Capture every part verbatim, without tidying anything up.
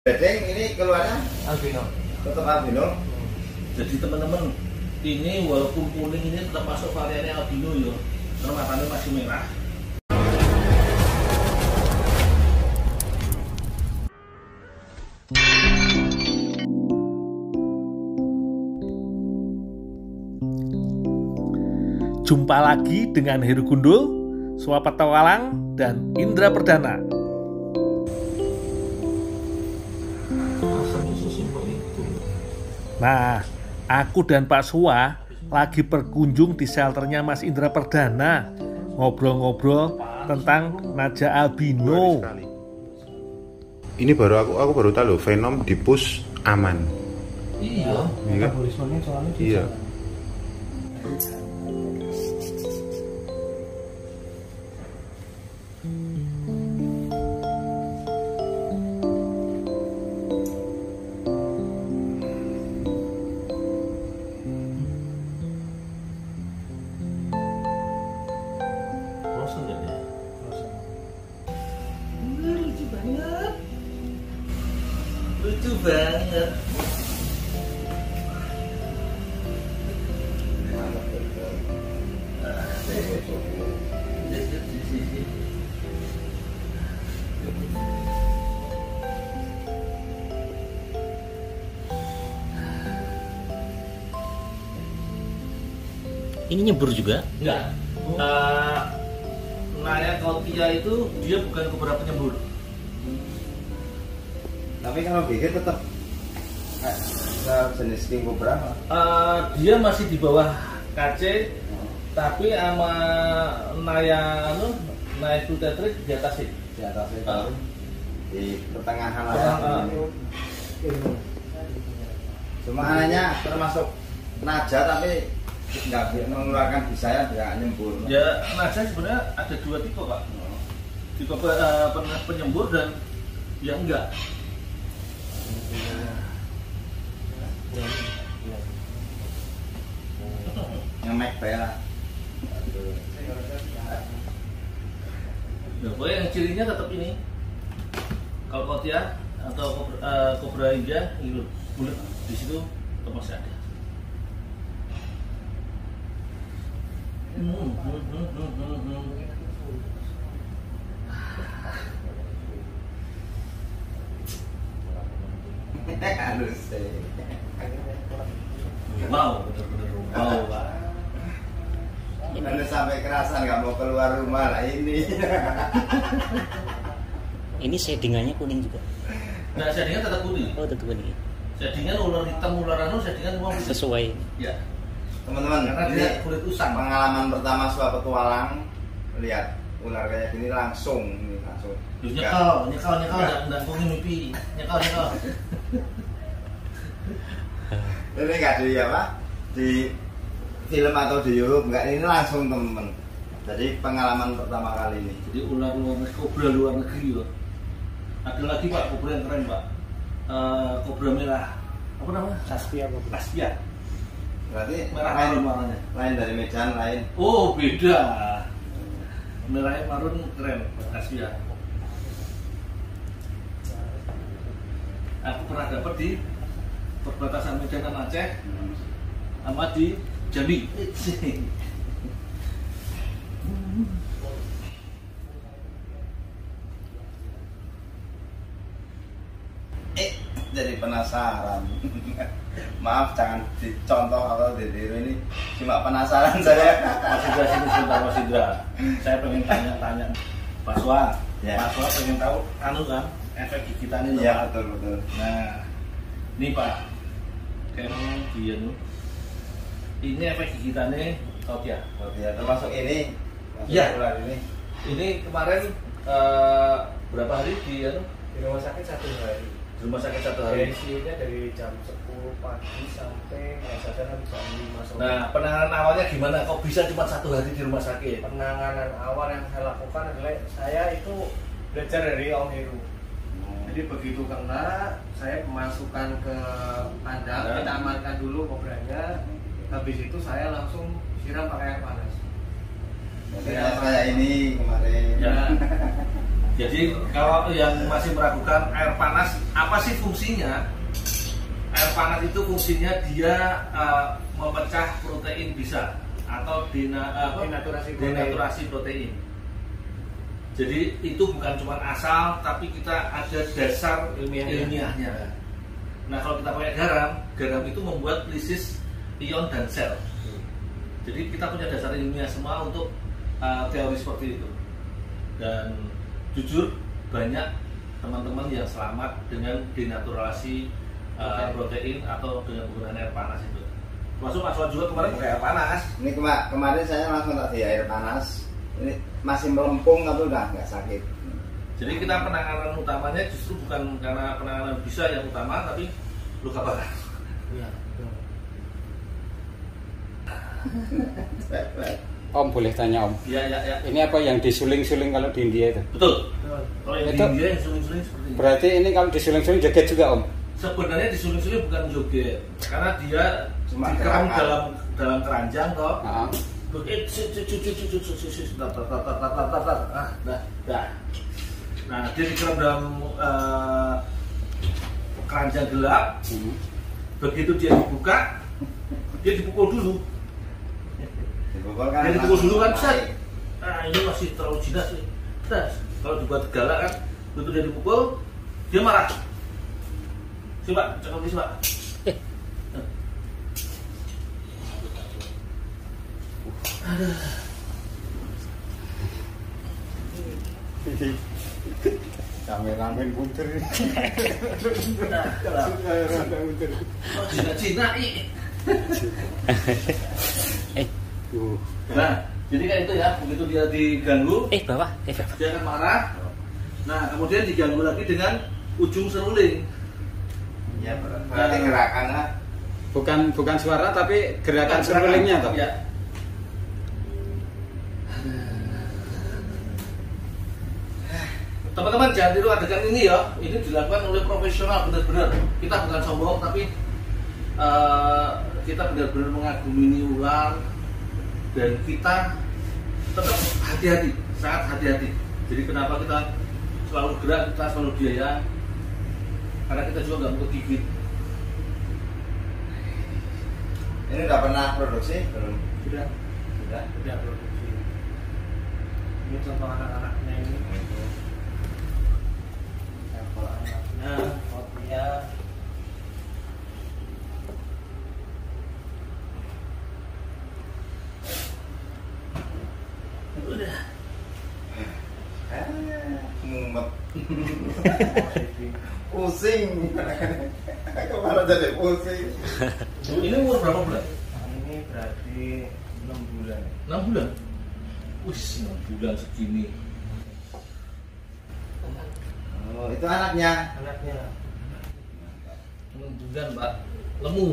Bedeng ini keluarnya albino. Tetap albino. Hmm. Jadi teman-teman, ini walaupun kuning ini tetap masuk variannya albino ya. Karena matanya masih merah. Jumpa lagi dengan Heru Gundul, Suapa Tawalang, dan Indra Perdana. Nah, aku dan Pak Suwa lagi berkunjung di shelternya Mas Indra Perdana, ngobrol-ngobrol tentang naja albino. Ini baru aku aku baru tahu loh, Venom di push aman. Iya, metabolismenya soalnya Iya. Lucu banget. Lucu banget. Ini nyebur juga? Enggak. Uh, Naya Kautia itu dia bukan kobra penyembur. Tapi kalau gigit tetap jenis king cobra. Uh, dia masih di bawah K C, tapi sama Naya anu, Naya Tetrik di atas sih. Di atasnya Ah. uh. Di pertengahan lah. Pertengahan. Cuma anaknya termasuk naja tapi nggak mengeluarkan bisanya, nggak nyembur. Ya, naja sebenarnya ada dua tipe Pak. Tipe uh, penyembur dan yang enggak. Yang Mac Bella. Nah, pokoknya yang cirinya tetap ini. Kalau Kautia atau kobra, uh, kobra India itu bulat di situ tetap masih ada. Hmm, hmm, hmm, hmm, hmm, hmm. Halus sih. Wow, bener-bener wow Pak. Udah sampai kerasan nggak mau keluar rumah lah ini. Ini shadingannya kuning juga. Nah, shadingan tetap kuning. Oh, tetap kuning. Shadingan ular hitam, ular anu, shadingan semua bisa. Sesuai. Ya. Teman-teman, Karena ini dia kulit usang. pengalaman pertama Suapa Petualang. Lihat ular kayak gini langsung, ini langsung. Terus nyekal, nyekal, nyekal, dan dan kungi mimpi, nyekal, nyekal. Ini nggak di apa? Di film atau di YouTube nggak, ini langsung teman-teman. Jadi pengalaman pertama kali ini. Jadi ular luar negeri, kobra luar negeri loh. Ada lagi Pak, kobra yang keren Pak. Uh, kobra merah. Apa namanya? Caspia apa? Caspia. Berarti Merah lain, marun warnanya. lain dari Medan lain. Oh, beda. Merahnya marun keren, Caspia. Aku pernah dapat di perbatasan Medan dan Aceh, sama di Jambi. Eh, jadi penasaran. Maaf, jangan dicontoh atau ditiru, ini cuma penasaran saya. Mas Indra sini sebentar Mas Indra. Saya pengen tanya-tanya Pak Suwa. Ya. Pak Suwa pengen tahu anu kan efek gigitan ini. Iya, betul betul. Nah, ini Pak, kayak dia nih. Ini efek gigitannya Kautia. Oh, ya, termasuk ini. Masuk Iya. ular ini. Ini kemarin eh, berapa hari di anu? Di rumah sakit satu hari. Di rumah sakit satu hari. Tensinya dari jam sepuluh pagi sampai nggak sadar kan jam lima sore. Nah, penanganan awalnya gimana? Kok bisa cuma satu hari di rumah sakit? Penanganan awal yang saya lakukan adalah saya itu belajar dari Om Heru. Jadi begitu kena, saya masukkan ke kandang, Ya. kita amankan dulu kobranya. Habis itu saya langsung siram pakai air panas. Jadi kayak ini kemarin. Ya. Jadi kalau yang masih meragukan air panas apa sih fungsinya? Air panas itu fungsinya dia uh, memecah protein bisa atau dina, uh, Denaturasi protein. denaturasi protein. Jadi itu bukan cuma asal, tapi kita ada dasar Ilmiahnya. ilmiahnya. Nah kalau kita pakai garam, garam itu membuat lisis ion dan sel. Jadi kita punya dasar ilmiah semua untuk uh, teori seperti itu. Dan jujur banyak teman-teman yang selamat dengan denaturasi uh, protein atau dengan penggunaan air panas itu. Masuk Mas Wan juga kemarin pakai air panas. Ini kema kemarin saya langsung tak di air panas. Ini masih melempung tapi udah nggak sakit. Jadi kita penanganan utamanya justru bukan karena penanganan bisa yang utama, tapi luka bakar. Iya. Om boleh tanya Om, Iya, iya, iya. ini apa yang disuling-suling kalau di India itu? Betul. Kalau yang di Itu- India yang suling-suling seperti ini. Berarti ini kalau disuling-suling joget juga Om? Sebenarnya disuling-suling bukan joget, karena dia Cuma dikeram gerakan. dalam dalam keranjang toh. Nah, Nah, dia dikeram dalam eh, keranjang gelap. hmm. Begitu dia dibuka, dia dipukul dulu. Dipukul kan Dia dipukul dulu kan, langsung set. naik. Nah, ini masih terlalu jinak sih. Tes. Kalau dibuat galak kan, begitu dia dipukul, dia marah. Coba, cakap ini, Pak. Kameramen punter. Cina-cina, ih. Eh, Uh, Nah, jadi kayak itu ya, begitu dia diganggu, eh bawah, eh bawah. dia akan marah. Nah, kemudian diganggu lagi dengan ujung seruling. Ya ber- berarti gerakannya bukan bukan suara tapi gerakan Bukan serulingnya toh. Ya. Teman-teman jangan tiru adegan ini ya. Ini dilakukan oleh profesional benar-benar. Kita bukan sombong tapi eh, kita benar-benar mengagumi ini ular dan kita tetap hati-hati, sangat hati-hati. Jadi kenapa kita selalu gerak, kita selalu biaya? Karena kita juga nggak mau kegigit. ini udah pernah produksi belum? Sudah, Sudah. sudah produksi. Ini contoh anak-anaknya ini. Sampel anaknya, outnya. Udah. Eh, mumet. Pusing. Kemana jadi pusing? Ini umur berapa bulan? Ini berarti enam bulan. enam bulan. Wih, enam bulan segini. Oh, itu anaknya. Anaknya enam bulan, Pak. Lemu.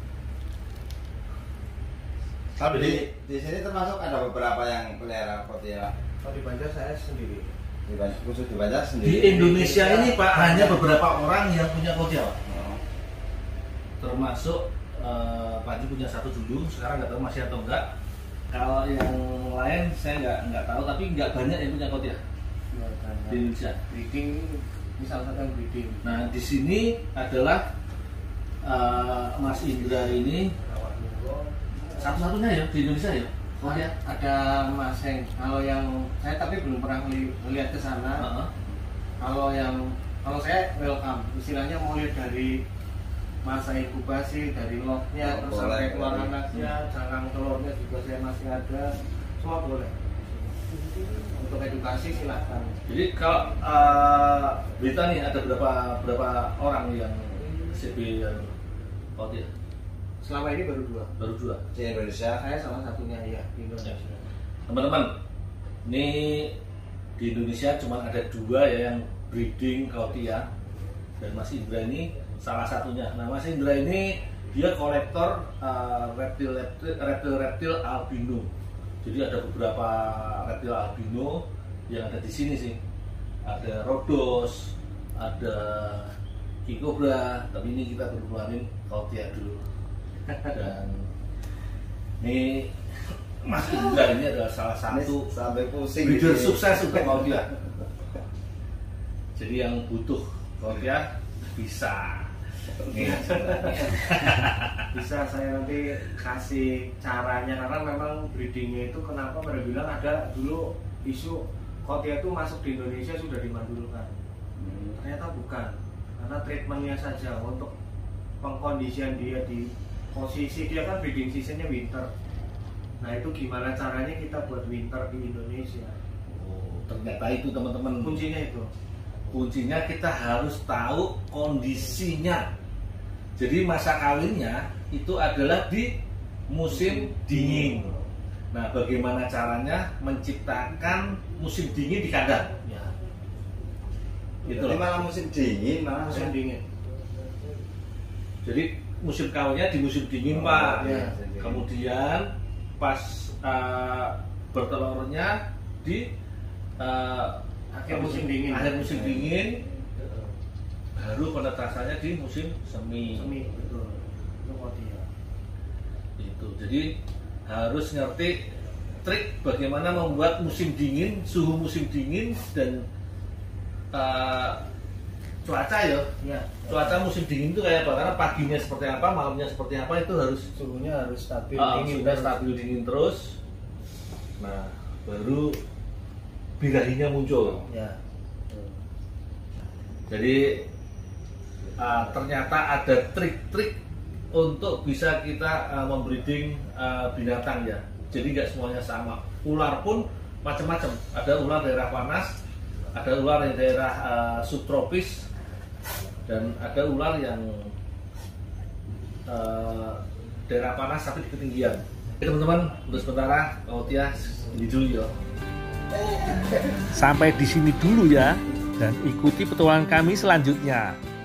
Tapi di, di sini termasuk ada beberapa yang pelihara kotia. kalau di Banjar saya sendiri. Di Ban- khusus di Banjar Di sendiri. Indonesia ini, Pak, hanya beberapa orang yang punya kotia, Pak. Oh. Termasuk eh, Pak Haji punya satu dulu, sekarang nggak tahu masih atau enggak. Kalau yang lain saya nggak nggak tahu, tapi nggak banyak yang punya kotia di Indonesia. Breeding, ini salah satu yang breeding. Nah, di sini adalah eh, Mas Indra ini Rawat Munggo. satu-satunya ya di Indonesia ya. Oh ya. Ada Mas Heng. Kalau yang saya tapi belum pernah meli- melihat ke sana. Heeh. Kalau yang kalau saya welcome, istilahnya mau lihat dari masa inkubasi, dari lognya, Oh, terus boleh, sampai keluar boleh. anaknya, cangkang telurnya juga saya masih ada, semua boleh. Untuk edukasi silakan. Jadi kalau eh, berita nih ada berapa berapa orang yang C B yang kotia? Selama ini baru dua. Baru dua. Di Indonesia. Saya salah satunya ya di Indonesia. Teman-teman, ini di Indonesia cuma ada dua ya yang breeding kotia, dan Mas Indra ini salah satunya. Nah, Mas Indra ini dia kolektor uh, reptil reptil reptil reptil albino. Jadi ada beberapa reptil albino yang ada di sini sih. Ada Rhodos, ada King Cobra, tapi ini kita baru keluarin kotia dulu. Dan ini Mas Indra ini adalah salah Ini satu sampai pusing. breeder di sini. sukses untuk kotia. Jadi yang butuh Kautia bisa. Nih, Bisa saya nanti kasih caranya, karena memang breedingnya itu kenapa mereka bilang ada dulu isu Kautia itu masuk di Indonesia sudah dimandulkan. Ternyata bukan, karena treatmentnya saja untuk pengkondisian dia di posisi dia kan breeding seasonnya winter. Nah itu gimana caranya kita buat winter di Indonesia? oh, ternyata itu teman-teman. Kuncinya itu. Kuncinya kita harus tahu kondisinya. Jadi masa kawinnya itu adalah di musim dingin. Nah, bagaimana caranya menciptakan musim dingin di kandang? Ya. Itu Jadi loh. malah musim dingin, malah Musim dingin. Jadi musim kawinnya di musim dingin, Oh, Pak. iya. Kemudian pas uh, bertelurnya di uh, Akhir musim dingin. Akhir musim dingin. Baru penetasannya di musim semi. Semi, betul. Itu Kautia. Itu. Jadi harus ngerti trik bagaimana membuat musim dingin, suhu musim dingin dan uh, cuaca ya. Ya. Cuaca musim dingin itu kayak apa? Karena paginya seperti apa, malamnya seperti apa itu harus Suhunya harus stabil uh, dingin. sudah stabil dingin terus. Nah, baru birahinya muncul. Ya. Jadi uh, ternyata ada trik-trik untuk bisa kita uh, membreeding uh, binatang ya. Jadi nggak semuanya sama. Ular pun macam-macam. Ada ular daerah panas, ada ular yang daerah uh, subtropis, dan ada ular yang uh, daerah panas tapi di ketinggian. Oke, teman-teman, untuk sementara Kautia ini dulu ya. Sampai di sini dulu ya, dan ikuti petualangan kami selanjutnya.